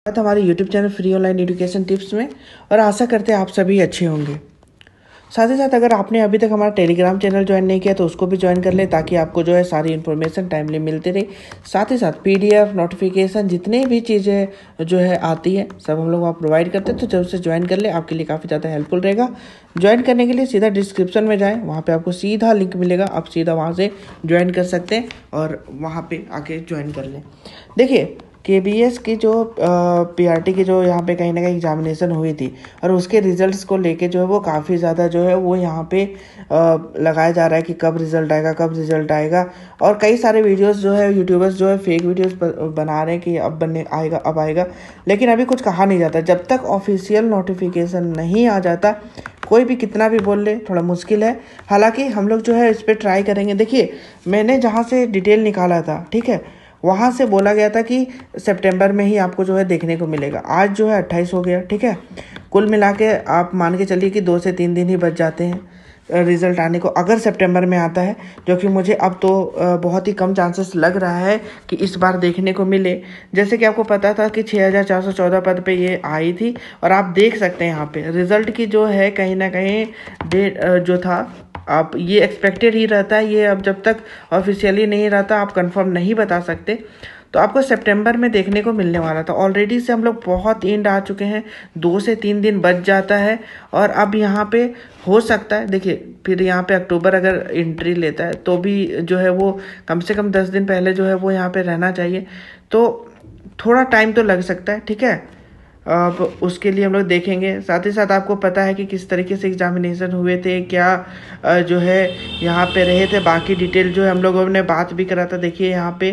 हमारे YouTube channel free online education tips में। और आशा करते हैं आप सभी अच्छे होंगे। साथ ही साथ अगर आपने अभी तक हमारा टेलीग्राम चैनल ज्वाइन नहीं किया तो उसको भी ज्वाइन कर ले, ताकि आपको जो है सारी इन्फॉर्मेशन टाइमली मिलती रहे। साथ ही साथ PDF नोटिफिकेशन जितने भी चीज़ें जो है आती है सब हम लोग वहाँ प्रोवाइड करते हैं, तो जब से ज्वाइन कर ले आपके लिए काफ़ी ज़्यादा हेल्पफुल रहेगा। ज्वाइन करने के लिए सीधा डिस्क्रिप्शन में जाएँ, वहाँ पर आपको सीधा लिंक मिलेगा, आप सीधा वहाँ से ज्वाइन कर सकते हैं और वहाँ पर आके ज्वाइन कर लें। देखिए KBS की जो PRT की जो यहाँ पे कहीं ना कहीं एग्जामिनेशन हुई थी और उसके रिजल्ट्स को लेके जो है वो काफ़ी ज़्यादा जो है वो यहाँ पे लगाया जा रहा है कि कब रिजल्ट आएगा, कब रिजल्ट आएगा। और कई सारे वीडियोस जो है यूट्यूबर्स जो है फेक वीडियोस बना रहे हैं कि अब बनने आएगा, अब आएगा, लेकिन अभी कुछ कहा नहीं जाता। जब तक ऑफिशियल नोटिफिकेशन नहीं आ जाता कोई भी कितना भी बोल ले थोड़ा मुश्किल है। हालांकि हम लोग जो है इस पर ट्राई करेंगे। देखिए मैंने जहाँ से डिटेल निकाला था, ठीक है, वहाँ से बोला गया था कि सितंबर में ही आपको जो है देखने को मिलेगा। आज जो है 28 हो गया, ठीक है। कुल मिला के आप मान के चलिए कि 2 से 3 दिन ही बच जाते हैं रिज़ल्ट आने को, अगर सितंबर में आता है, जो कि मुझे अब तो बहुत ही कम चांसेस लग रहा है कि इस बार देखने को मिले। जैसे कि आपको पता था कि 6414 पद पे ये आई थी, और आप देख सकते हैं यहाँ पे रिज़ल्ट की जो है कहीं ना कहीं डेट जो था, आप ये एक्सपेक्टेड ही रहता है। ये अब जब तक ऑफिशियली नहीं रहता आप कंफर्म नहीं बता सकते। तो आपको सितंबर में देखने को मिलने वाला था। ऑलरेडी से हम लोग बहुत एंड आ चुके हैं, 2 से 3 दिन बच जाता है। और अब यहाँ पे हो सकता है, देखिए फिर यहाँ पे अक्टूबर अगर एंट्री लेता है तो भी जो है वो कम से कम 10 दिन पहले जो है वो यहाँ पे रहना चाहिए। तो थोड़ा टाइम तो लग सकता है, ठीक है। अब उसके लिए हम लोग देखेंगे। साथ ही साथ आपको पता है कि किस तरीके से एग्जामिनेशन हुए थे, क्या जो है यहाँ पे रहे थे, बाकी डिटेल जो है हम लोगों ने बात भी करा था। देखिए यहाँ पे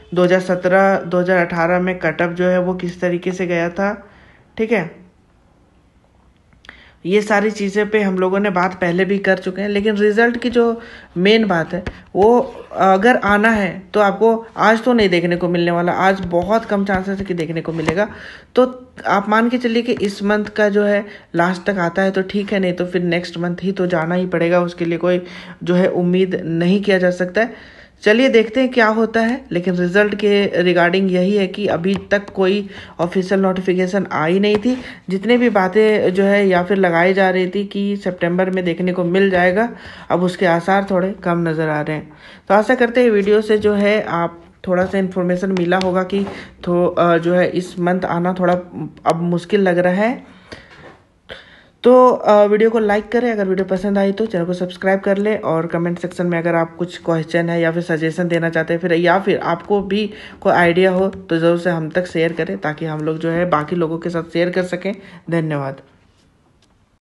2017-2018 में कटअप जो है वो किस तरीके से गया था, ठीक है। ये सारी चीज़ें पे हम लोगों ने बात पहले भी कर चुके हैं। लेकिन रिज़ल्ट की जो मेन बात है वो अगर आना है तो आपको आज तो नहीं देखने को मिलने वाला, आज बहुत कम चांसेस है कि देखने को मिलेगा। तो आप मान के चलिए कि इस मंथ का जो है लास्ट तक आता है तो ठीक है, नहीं तो फिर नेक्स्ट मंथ ही तो जाना ही पड़ेगा। उसके लिए कोई जो है उम्मीद नहीं किया जा सकता है। चलिए देखते हैं क्या होता है। लेकिन रिज़ल्ट के रिगार्डिंग यही है कि अभी तक कोई ऑफिशियल नोटिफिकेशन आई नहीं थी। जितने भी बातें जो है या फिर लगाई जा रही थी कि सितंबर में देखने को मिल जाएगा, अब उसके आसार थोड़े कम नज़र आ रहे हैं। तो आशा करते हैं वीडियो से जो है आप थोड़ा सा इन्फॉर्मेशन मिला होगा कि जो है इस मंथ आना थोड़ा अब मुश्किल लग रहा है। तो वीडियो को लाइक करें, अगर वीडियो पसंद आई तो चैनल को सब्सक्राइब कर ले, और कमेंट सेक्शन में अगर आप कुछ क्वेश्चन है या फिर सजेशन देना चाहते हैं फिर या फिर आपको भी कोई आइडिया हो तो ज़रूर से हम तक शेयर करें, ताकि हम लोग जो है बाकी लोगों के साथ शेयर कर सकें। धन्यवाद।